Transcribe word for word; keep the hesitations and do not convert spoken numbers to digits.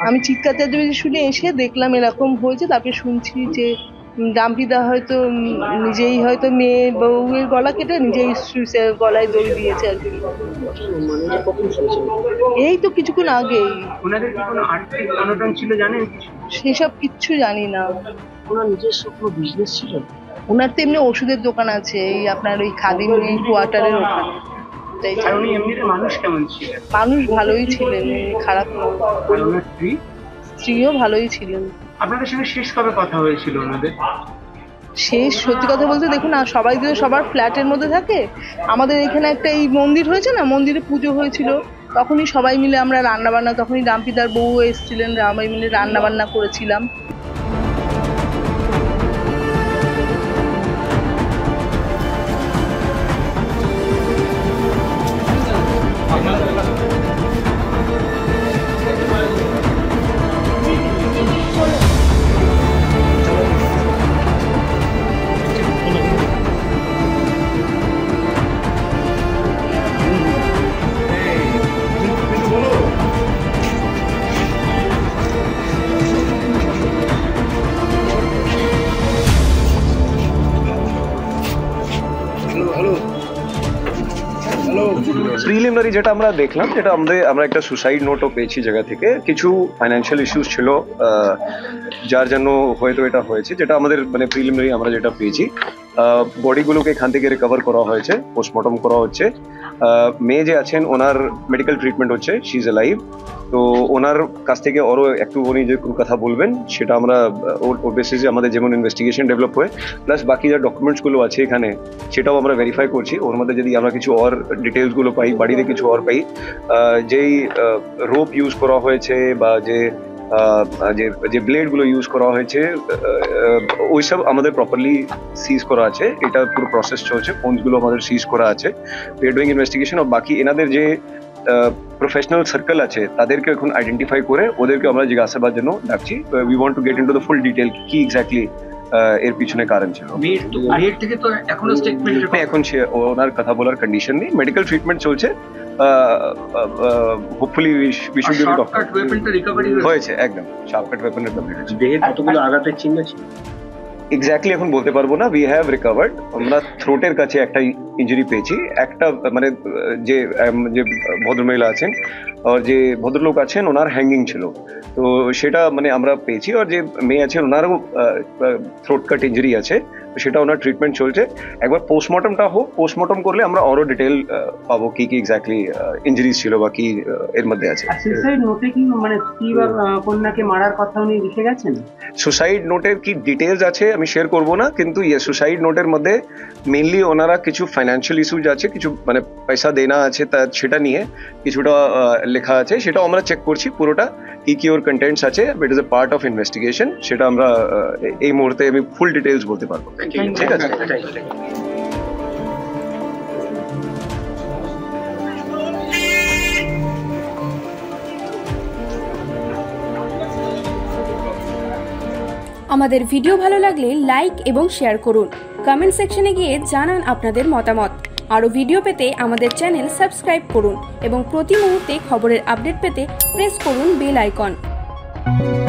আমি চিৎকার চেঁচামেচি শুনে এসে দেখলাম এরকম হয়েছে, তারপরে শুনছি যে ডাম্পিদা হয়তো নিজেই হয়তো মেয়ে বউয়ের গলা কেটে নিজেই গলায় দড়ি দিয়েছে আর কি। এই তো কিছুক্ষণ আগেই। ওনাদের কি কোনো আর্থিক অনটন ছিল জানেন? সেসব কিচ্ছু জানি না। ওনার নিজস্ব কোনো বিজনেস ছিল? ওনার তো এমনি ওষুধের দোকান আছে, এই আপনার ওই খাদিম কোয়ার্টারের ওখানে। মানুষ কেমন ছিলেন? মানুষ ভালোই ছিলেন, খারাপ না। ওনার স্ত্রী? স্ত্রীও ভালোই ছিলেন। আপনাদের সঙ্গে শেষ কবে কথা হয়েছিল ওনাদের? শেষ সত্যি কথা বলতে দেখুন, আর সবাই তো সবার ফ্ল্যাটের মধ্যে থাকে। আমাদের এখানে একটা এই মন্দির হয়েছে না, মন্দিরে পুজো হয়েছিল, তখনই সবাই মিলে আমরা রান্না বান্না, তখনই ডাম্পিদার বউ এসেছিলেন, সবাই মিলে রান্না বান্না করেছিলাম। প্রিলিমিনারি যেটা আমরা দেখলাম, যেটা আমাদের আমরা একটা সুসাইড নোটও পেয়েছি জায়গা থেকে, কিছু ফাইন্যান্সিয়াল ইস্যুস ছিল যার জন্য হয়তো এটা হয়েছে, যেটা আমাদের মানে প্রিলিমিনারি আমরা যেটা পেয়েছি। বডিগুলোকে এখান থেকে রিকভার করা হয়েছে, পোস্টমর্টম করা হচ্ছে। মেয়ে যে আছেন ওনার মেডিকেল ট্রিটমেন্ট হচ্ছে, শি ইজ অ্যালাইভ। তো ওনার কাছ থেকে আরও একটু উনি যে কোনো কথা বলবেন সেটা আমরা ওর বেসিসে আমাদের যেমন ইনভেস্টিগেশন ডেভেলপ হয়, প্লাস বাকি যে ডকুমেন্টসগুলো আছে এখানে সেটাও আমরা ভেরিফাই করছি। ওর মধ্যে যদি আমরা কিছু আর ডিটেলসগুলো পাই, বাড়িতে কিছু আর পাই, যেই রোপ ইউজ করা হয়েছে বা যে যে যে ব্লেডগুলো ইউজ করা হয়েছে ওইসব আমাদের প্রপারলি সিজ করা আছে। এটা পুরো প্রসেস চলছে, ফোনসগুলো আমাদের সিজ করা আছে। We are doing investigation. আর বাকি এনাদের যে প্রফেশনাল সার্কেল আছে তাদেরকে এখন আইডেন্টিফাই করে ওদেরকে আমরা জিজ্ঞাসাবাদের জন্য ডাকছি। We want to get into the full detail কি এক্স্যাক্টলি এর পিছনে কারণ ছিল। এখন সে ওনার কথা বলার কন্ডিশন নেই, মেডিকেল ট্রিটমেন্ট চলছে। Hopefully we should get doctor হয়েছে একদম শার্পকাট ওয়েপন রিকভারি হয়েছে। দেহের কতগুলো আঘাতের চিহ্ন ছিল এক্স্যাক্টলি এখন বলতে পারবো না। We have recovered. আমরা থ্রোটের কাছে একটা ইঞ্জুরি পেয়েছি, একটা মানে যে যে ভদ্রমহিলা আছেন আর যে ভদ্রলোক আছেন ওনার হ্যাঙ্গিং ছিল, তো সেটা মানে আমরা পেয়েছি। আর যে মেয়ে আছেন ওনারও থ্রোট কাট ইঞ্জুরি আছে, সেটা ওনার ট্রিটমেন্ট চলছে। একবার পোস্টমর্টমটা হোক, পোস্টমর্টম করলে আমরা আরো ডিটেল পাবো কি কি এক্স্যাক্টলি ইঞ্জুরিজ ছিল বা কি এর মধ্যে আছে। সুসাইড নোটে কি মানে স্ত্রী বা কন্যাকে মারার কথা উনি লিখে গেছেন? সুসাইড নোটের কি ডিটেলস আছে আমি শেয়ার করবো না, কিন্তু ইয়ে সুসাইড নোটের মধ্যে মেনলি ওনারা কিছু ফাইন্যান্সিয়াল ইস্যুজ আছে, কিছু মানে পয়সা দেনা আছে, তা সেটা নিয়ে কিছুটা লেখা আছে। সেটাও আমরা চেক করছি পুরোটা কি কি ওর কন্টেন্টস আছে। It is a part of investigation, সেটা আমরা এই মুহূর্তে আমি ফুল ডিটেলস বলতে পারবো। ঠিক আছে। আমাদের ভিডিও ভালো লাগলে লাইক এবং শেয়ার করুন। কমেন্ট সেকশনে গিয়ে জানান আপনাদের মতামত। আরও ভিডিও পেতে আমাদের চ্যানেল সাবস্ক্রাইব করুন এবং প্রতি মুহূর্তে খবরের আপডেট পেতে প্রেস করুন বেল আইকন।